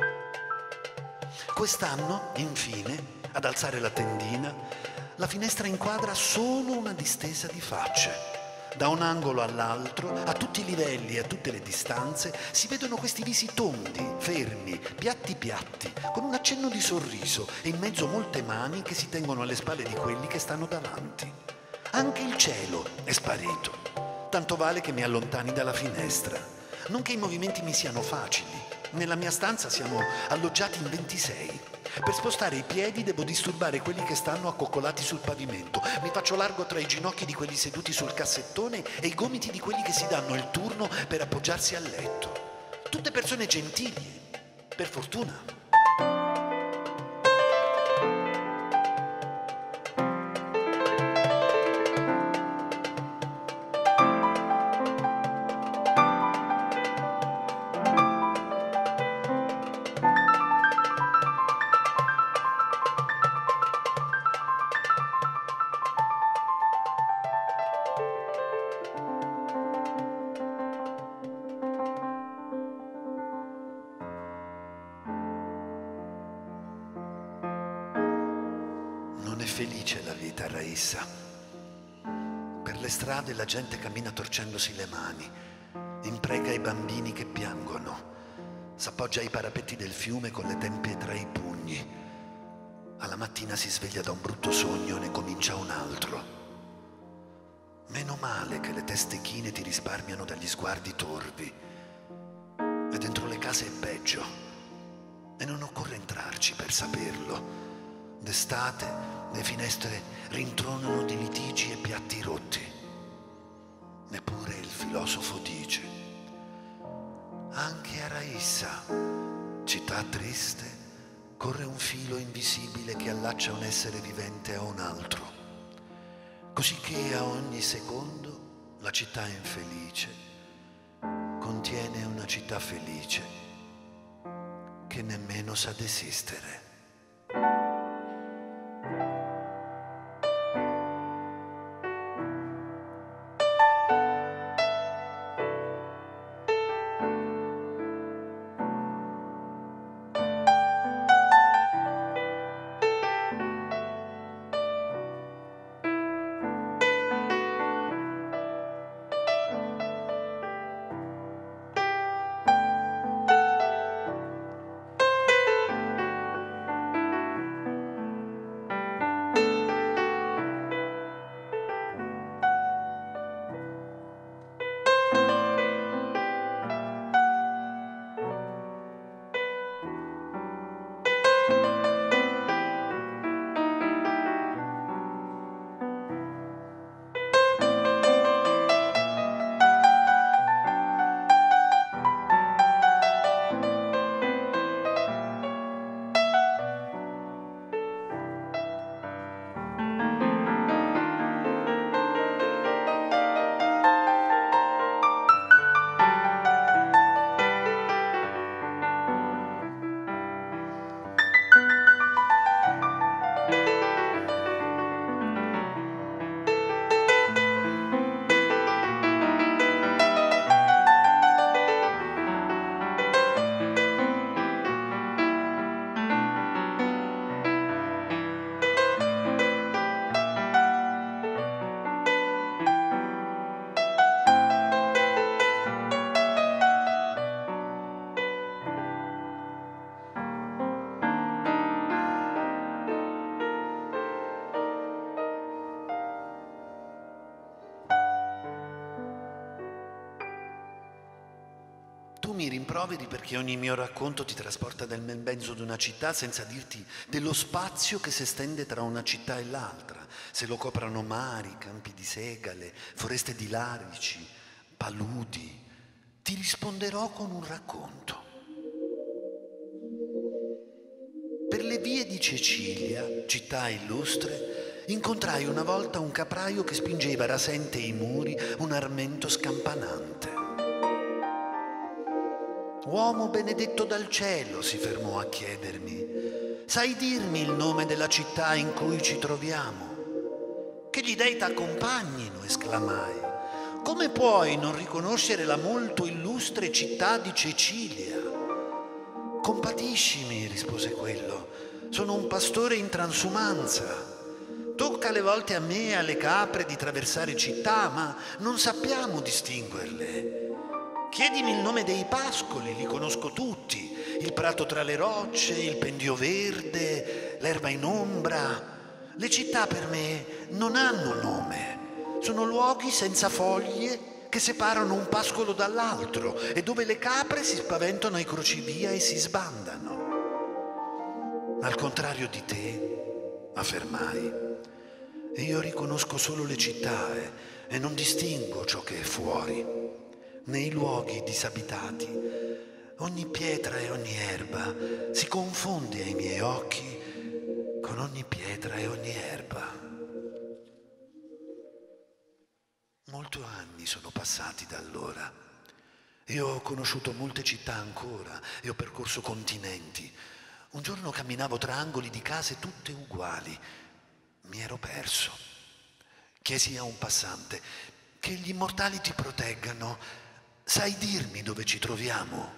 Quest'anno, infine, ad alzare la tendina, la finestra inquadra solo una distesa di facce. Da un angolo all'altro, a tutti i livelli e a tutte le distanze, si vedono questi visi tondi, fermi, piatti, con un accenno di sorriso e in mezzo molte mani che si tengono alle spalle di quelli che stanno davanti. Anche il cielo è sparito, tanto vale che mi allontani dalla finestra. Non che i movimenti mi siano facili. Nella mia stanza siamo alloggiati in 26. Per spostare i piedi devo disturbare quelli che stanno accoccolati sul pavimento. Mi faccio largo tra i ginocchi di quelli seduti sul cassettone e i gomiti di quelli che si danno il turno per appoggiarsi al letto. Tutte persone gentili, per fortuna. infelice la vita, Raissa. Per le strade la gente cammina torcendosi le mani, impreca i bambini che piangono, s'appoggia ai parapetti del fiume con le tempie tra i pugni. Alla mattina si sveglia da un brutto sogno e ne comincia un altro. Meno male che le teste chine ti risparmiano dagli sguardi torvi. E dentro le case è peggio. E non occorre entrarci per saperlo. D'estate le finestre rintronano di litigi e piatti rotti. Neppure il filosofo dice: anche a Raissa, città triste, corre un filo invisibile che allaccia un essere vivente a un altro, così che a ogni secondo la città infelice contiene una città felice che nemmeno sa desistere. Tu mi rimproveri perché ogni mio racconto ti trasporta nel mezzo di una città senza dirti dello spazio che si estende tra una città e l'altra, se lo coprano mari, campi di segale, foreste di larici, paludi. Ti risponderò con un racconto. Per le vie di Cecilia, città illustre, incontrai una volta un capraio che spingeva rasente i muri un armento scampanante. Uomo benedetto dal cielo, si fermò a chiedermi, sai dirmi il nome della città in cui ci troviamo? Che gli dei t'accompagnino, esclamai. Come puoi non riconoscere la molto illustre città di Cecilia? Compatiscimi, rispose quello, sono un pastore in transumanza. Tocca alle volte a me e alle capre di traversare città, ma non sappiamo distinguerle. Chiedimi il nome dei pascoli, li conosco tutti, il prato tra le rocce, il pendio verde, l'erba in ombra. Le città per me non hanno nome, sono luoghi senza foglie che separano un pascolo dall'altro e dove le capre si spaventano ai crocevia e si sbandano. Al contrario di te, affermai, io riconosco solo le città e non distingo ciò che è fuori. Nei luoghi disabitati, ogni pietra e ogni erba si confonde ai miei occhi con ogni pietra e ogni erba. Molti anni sono passati da allora. Io ho conosciuto molte città ancora e ho percorso continenti. Un giorno camminavo tra angoli di case tutte uguali. Mi ero perso. Chiesi a un passante: che gli immortali ti proteggano. Sai dirmi dove ci troviamo?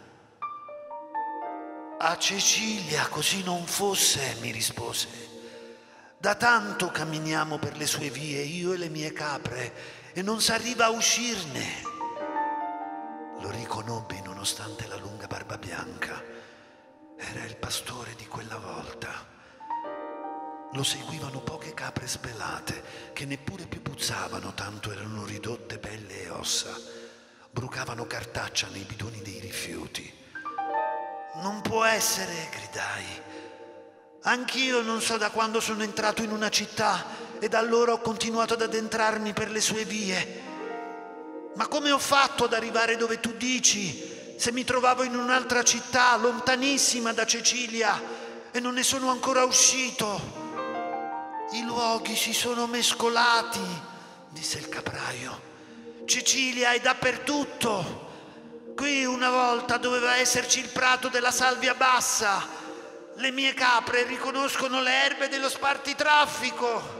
A Cecilia, così non fosse, mi rispose. Da tanto camminiamo per le sue vie, io e le mie capre, e non s'arriva a uscirne. Lo riconobbi nonostante la lunga barba bianca. Era il pastore di quella volta. Lo seguivano poche capre spelate, che neppure più puzzavano, tanto erano ridotte pelle e ossa. Brucavano cartaccia nei bidoni dei rifiuti. Non può essere, gridai. Anch'io non so da quando sono entrato in una città e da allora ho continuato ad addentrarmi per le sue vie. Ma come ho fatto ad arrivare dove tu dici, se mi trovavo in un'altra città, lontanissima da Cecilia, e non ne sono ancora uscito? I luoghi si sono mescolati, disse il capraio. Cecilia è dappertutto. Qui una volta doveva esserci il prato della salvia bassa. Le mie capre riconoscono le erbe dello spartitraffico.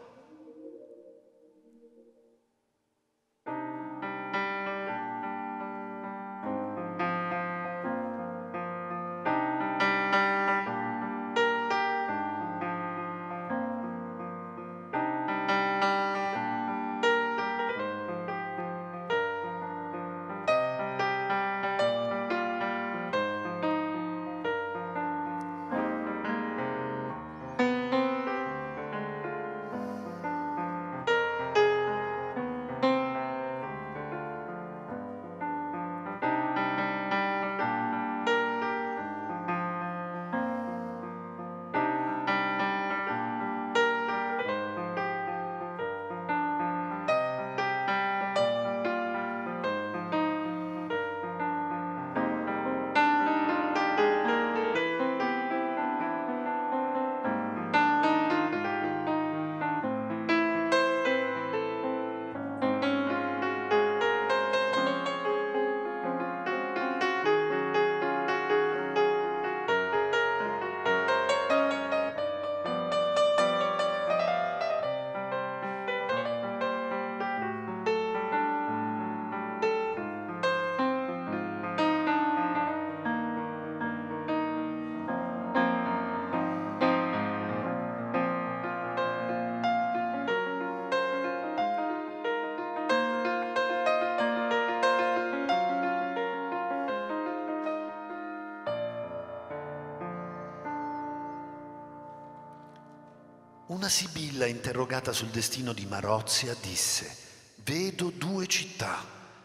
Una sibilla interrogata sul destino di Marozia disse: vedo due città,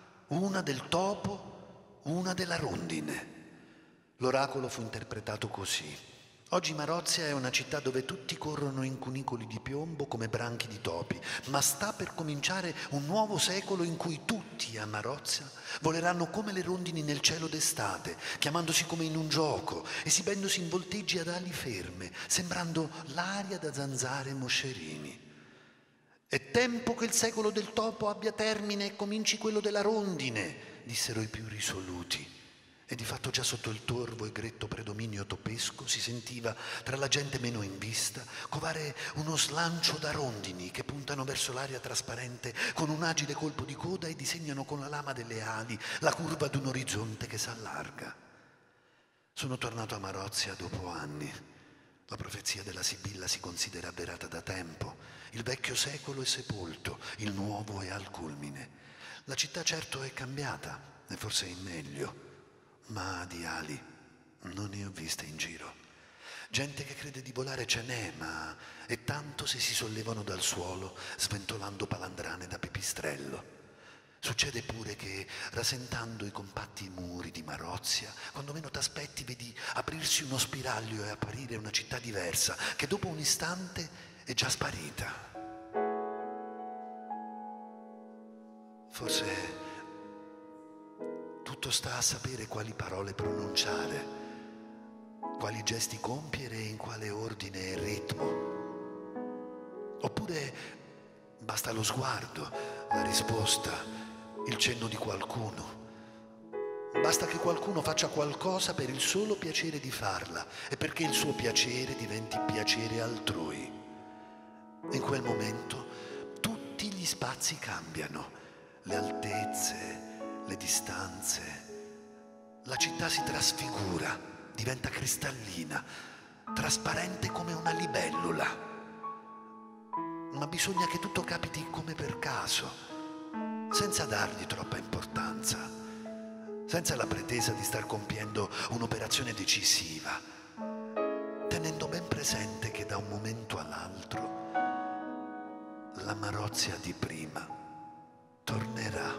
una del topo, una della rondine. L'oracolo fu interpretato così: oggi Marozia è una città dove tutti corrono in cunicoli di piombo come branchi di topi, ma sta per cominciare un nuovo secolo in cui tutti a Marozia voleranno come le rondini nel cielo d'estate, chiamandosi come in un gioco, esibendosi in volteggi ad ali ferme, sembrando l'aria da zanzare e moscerini. È tempo che il secolo del topo abbia termine e cominci quello della rondine, dissero i più risoluti. E di fatto già sotto il torvo e gretto predominio topesco si sentiva, tra la gente meno in vista, covare uno slancio da rondini che puntano verso l'aria trasparente con un agile colpo di coda e disegnano con la lama delle ali la curva d'un orizzonte che s'allarga. Sono tornato a Marozia dopo anni. La profezia della Sibilla si considera avverata da tempo. Il vecchio secolo è sepolto, il nuovo è al culmine. La città certo è cambiata, e forse in meglio. Ma di ali non ne ho viste in giro. Gente che crede di volare ce n'è, ma è tanto se si sollevano dal suolo sventolando palandrane da pipistrello. Succede pure che, rasentando i compatti muri di Marozia, quando meno t'aspetti vedi aprirsi uno spiraglio e apparire una città diversa, che dopo un istante è già sparita. Forse tutto sta a sapere quali parole pronunciare, quali gesti compiere e in quale ordine e ritmo. Oppure basta lo sguardo, la risposta, il cenno di qualcuno. Basta che qualcuno faccia qualcosa per il solo piacere di farla e perché il suo piacere diventi piacere altrui. In quel momento tutti gli spazi cambiano, le altezze, le distanze. La città si trasfigura, diventa cristallina, trasparente come una libellula. ma bisogna che tutto capiti come per caso, senza dargli troppa importanza, senza la pretesa di star compiendo un'operazione decisiva, tenendo ben presente che da un momento all'altro la Marozia di prima tornerà.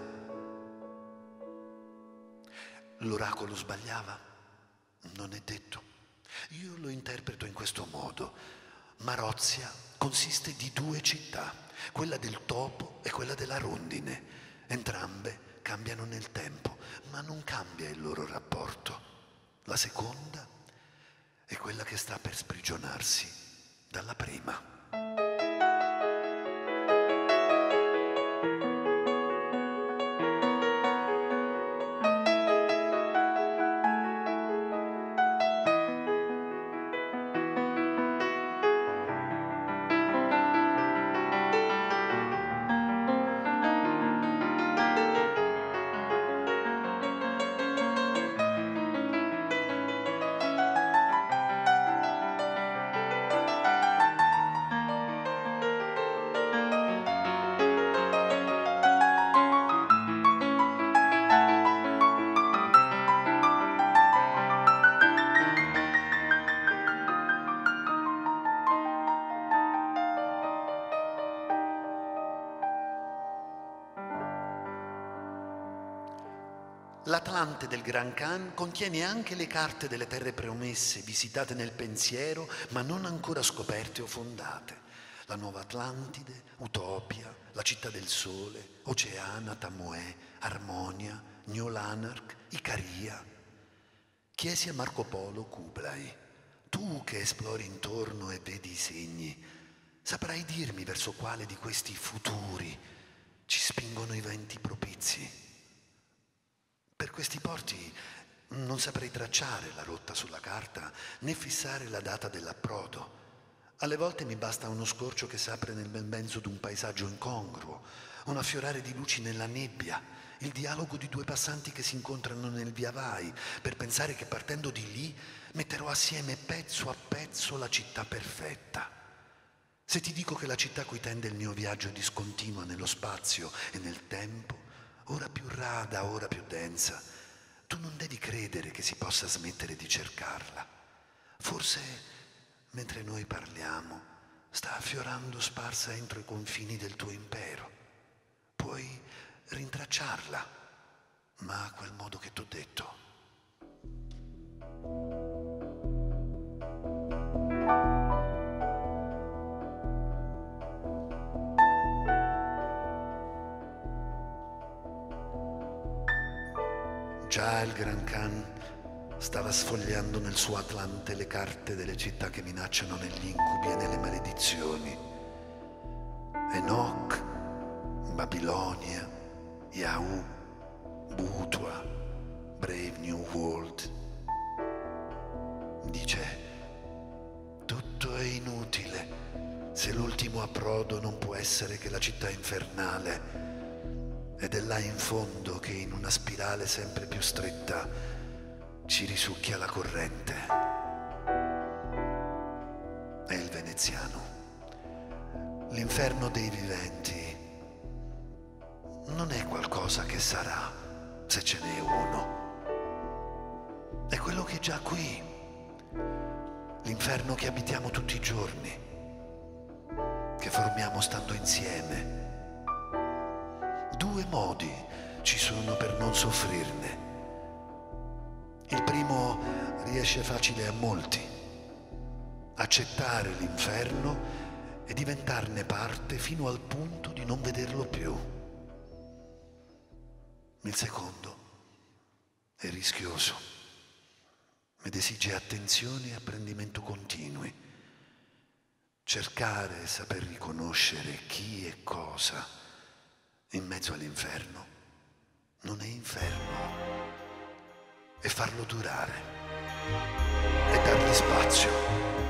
L'oracolo sbagliava? Non è detto. Io lo interpreto in questo modo. Marozia consiste di due città, quella del topo e quella della rondine. Entrambe cambiano nel tempo, ma non cambia il loro rapporto. La seconda è quella che sta per sprigionarsi dalla prima. L'Atlante del Gran Khan contiene anche le carte delle terre promesse, visitate nel pensiero, ma non ancora scoperte o fondate. La Nuova Atlantide, Utopia, la Città del Sole, Oceana, Tamoè, Armonia, New Lanark, Icaria. Chiesi a Marco Polo Kublai: tu che esplori intorno e vedi i segni, saprai dirmi verso quale di questi futuri ci spingono i venti propizi? Per questi porti non saprei tracciare la rotta sulla carta né fissare la data dell'approdo. Alle volte mi basta uno scorcio che s'apre nel bel mezzo d'un paesaggio incongruo, un affiorare di luci nella nebbia, il dialogo di due passanti che si incontrano nel viavai, per pensare che partendo di lì metterò assieme pezzo a pezzo la città perfetta. Se ti dico che la città a cui tende il mio viaggio è discontinua nello spazio e nel tempo, ora più rada, ora più densa, tu non devi credere che si possa smettere di cercarla. Forse, mentre noi parliamo, sta affiorando sparsa entro i confini del tuo impero. Puoi rintracciarla, ma a quel modo che t'ho detto. Già il Gran Khan stava sfogliando nel suo Atlante le carte delle città che minacciano negli incubi e nelle maledizioni. Enoch, Babilonia, Yahu, Butua, Brave New World. Dice: tutto è inutile se l'ultimo approdo non può essere che la città infernale. Ed è là in fondo che in una spirale sempre più stretta ci risucchia la corrente. È il veneziano. L'inferno dei viventi non è qualcosa che sarà se ce n'è uno. È quello che è già qui. L'inferno che abitiamo tutti i giorni, che formiamo stando insieme. Due modi ci sono per non soffrirne. Il primo riesce facile a molti: accettare l'inferno e diventarne parte fino al punto di non vederlo più. Il secondo è rischioso ed esige attenzione e apprendimento continui. Cercare e saper riconoscere chi e cosa in mezzo all'inferno non è inferno, e farlo durare e dargli spazio.